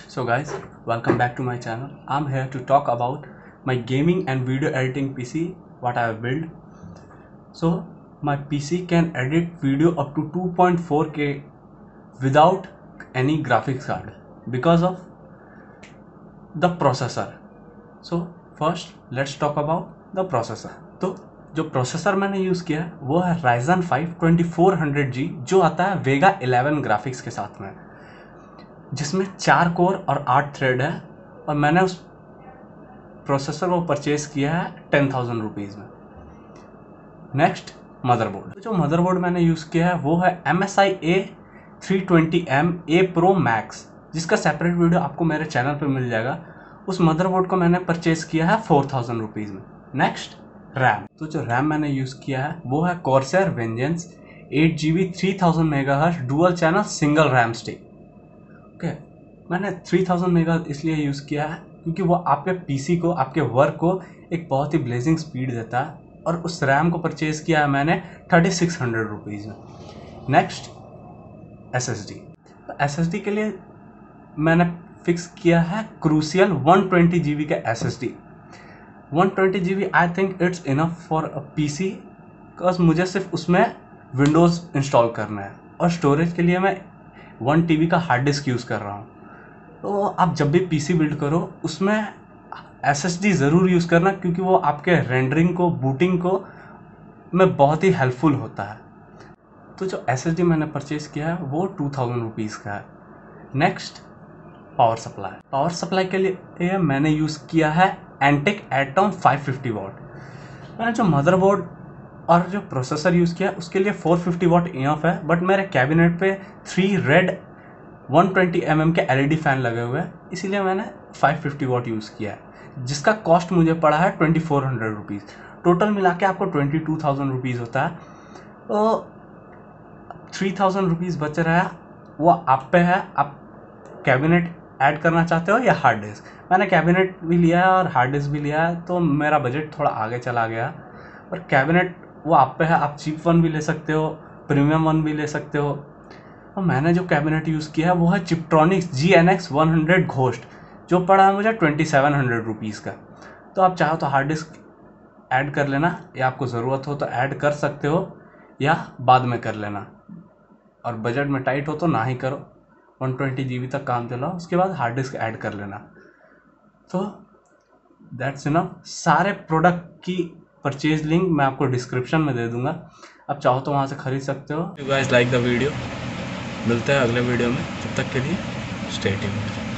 So guys, welcome back to my channel. I'm here to talk about my gaming and video editing PC, what I have built. So my PC can edit video up to 2.4k without any graphics card because of the processor. So first let's talk about the processor. तो जो processor मैंने use किया है वो है Ryzen 5 2400G जो आता है वेगा 11 ग्राफिक्स के साथ में, जिसमें 4 कोर और 8 थ्रेड है। और मैंने उस प्रोसेसर को परचेज़ किया है 10,000 रुपीज़ में। Next motherboard. जो मदरबोर्ड मैंने यूज़ किया है वो है MSI A320M A Pro Max, जिसका सेपरेट वीडियो आपको मेरे चैनल पर मिल जाएगा। उस मदरबोर्ड को मैंने परचेज़ किया है 4,000 रुपीज़ में। Next RAM. तो जो रैम मैंने यूज़ किया है वो है Corsair Vengeance 8GB 3000 megahertz dual channel single RAM stick. Okay, मैंने 3000 मेगा इसलिए यूज़ किया है क्योंकि वो आपके पीसी को, आपके वर्क को एक बहुत ही ब्लेजिंग स्पीड देता है। और उस रैम को परचेज़ किया है मैंने 3600 रुपीज़ में। Next SSD। तो SSD के लिए मैंने फिक्स किया है क्रूसियल 120GB का SSD। 120GB I think it's enough for a PC, because मुझे सिर्फ उसमें विंडोज़ इंस्टॉल करना है। और स्टोरेज के लिए मैं 1 TB का हार्ड डिस्क यूज़ कर रहा हूँ। तो आप जब भी PC बिल्ड करो उसमें SSD ज़रूर यूज़ करना, क्योंकि वो आपके रेंडरिंग को, बूटिंग को में बहुत ही हेल्पफुल होता है। तो जो SSD मैंने परचेज़ किया है वो 2000 रुपीज़ का है। Next power supply. Power supply के लिए मैंने यूज़ किया है एंटेक एटॉम 550 वाट। मैंने जो मदरबोर्ड और जो प्रोसेसर यूज़ किया उसके लिए 450 वाट इनफ है, बट मेरे कैबिनेट पे 3 रेड 120 mm के LED फैन लगे हुए हैं, इसीलिए मैंने 550 वाट यूज़ किया है, जिसका कॉस्ट मुझे पड़ा है 2400 रुपीज़। टोटल मिला के आपको 22,000 रुपीज़ होता है। तो 3000 रुपीज़ बच रहा है, वो आप पे है। आप कैबिनेट ऐड करना चाहते हो या हार्ड डिस्क। मैंने कैबिनेट भी लिया है और हार्ड डिस्क भी लिया है, तो मेरा बजट थोड़ा आगे चला गया। और कैबिनेट वो आप पे है, आप चीप वन भी ले सकते हो, प्रीमियम वन भी ले सकते हो। और मैंने जो कैबिनेट यूज़ किया है वो है चिप्ट्रॉनिक्स GNX 100 घोस्ट, जो पड़ा है मुझे 2700 रुपीज़ का। तो आप चाहो तो हार्ड डिस्क ऐड कर लेना, या आपको ज़रूरत हो तो ऐड कर सकते हो, या बाद में कर लेना। और बजट में टाइट हो तो ना ही करो, 120GB तक काम चलाओ, उसके बाद हार्ड डिस्क ऐड कर लेना। तो दैट्स इनफ। सारे प्रोडक्ट की परचेज लिंक मैं आपको डिस्क्रिप्शन में दे दूंगा, आप चाहो तो वहाँ से ख़रीद सकते हो। You guys like the video. मिलते हैं अगले वीडियो में, तब तक के लिए स्टे ट्यून्ड।